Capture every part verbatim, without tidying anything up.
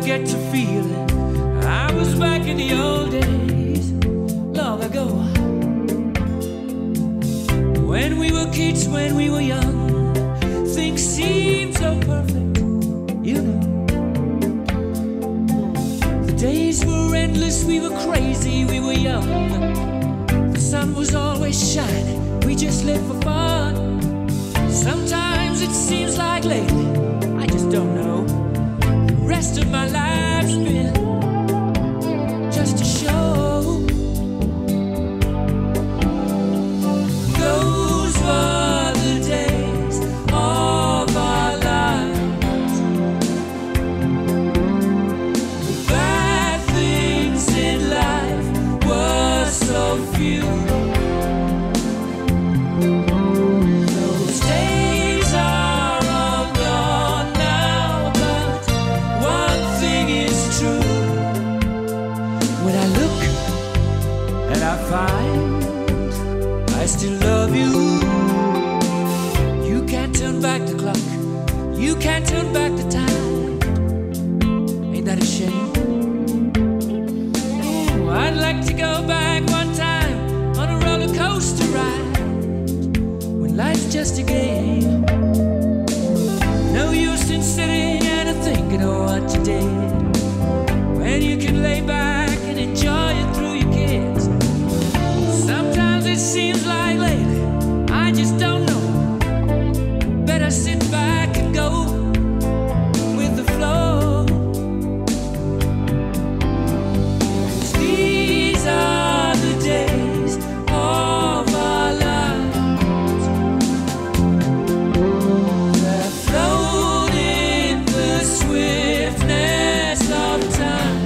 get to feeling I was back in the old days, long ago. When we were kids, when we were young, things seemed so perfect, you know. The days were endless, we were crazy, we were young. The sun was always shining, we just lived for fun. Sometimes it seems like lately, I just don't know, the rest of my life's been just a show. Those were the days of our lives. The bad things in life were so few. Those days are all gone now, but one thing is true. When I look and I find I still love you, you can't turn back the clock, you can't turn back the time. Ain't that a shame? Oh, I'd like to go back one time on a roller coaster ride, when life's just a game. No use in sitting and thinking of what you did, when you can lay back and enjoy it through your kids. Sometimes it seems like lately, I just don't know, better sit back and go with the flow. 'Cause these are the days of our lives that float in the swiftness of time.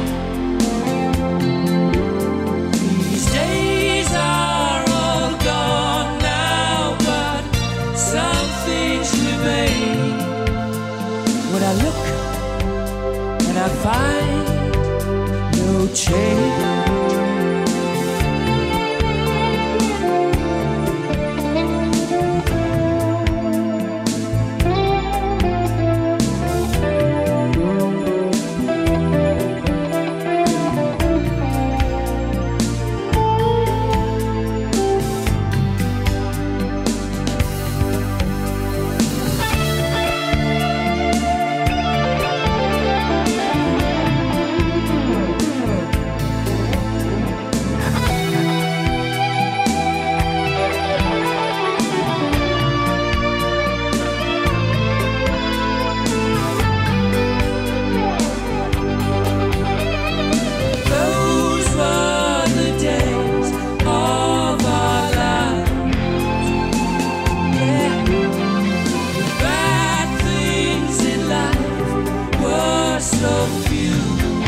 These days are all gone now, but some things remain. When I look and I find no change. Those were the days of our lives. Yeah. The bad things in life were so few.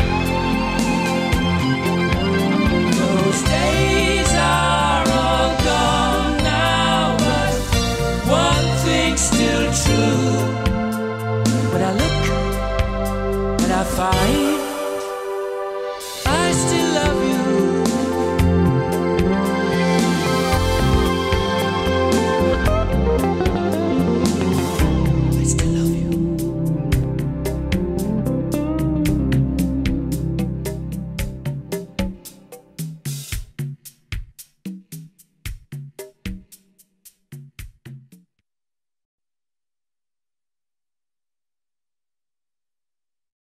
Those days are all gone now, but one thing's still true. When I look and I find